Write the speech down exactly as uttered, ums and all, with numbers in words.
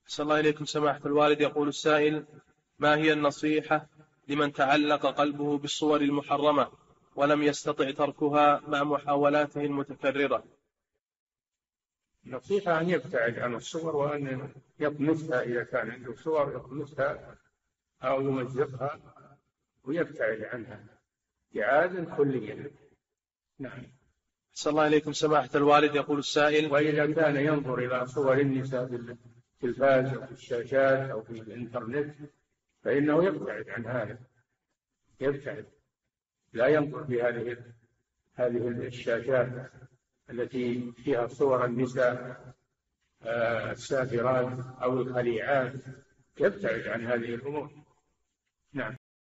أحسن الله إليكم سماحة الوالد. يقول السائل: ما هي النصيحة لمن تعلق قلبه بالصور المحرمة ولم يستطع تركها مع محاولاته المتكررة؟ النصيحة أن يبتعد عن الصور، وأن يطمسها إذا كان عنده صور يطمسها أو يمزقها ويبتعد عنها ابتعادا كليا. نعم. أحسن الله إليكم سماحة الوالد. يقول السائل: وإذا كان ينظر إلى صور النساء في التلفاز أو في الشاشات أو في الإنترنت فإنه يبتعد عن هذا، يبتعد، لا ينظر في هذه هذه الشاشات التي فيها صور النساء السافرات أو الخليعات، يبتعد عن هذه الأمور.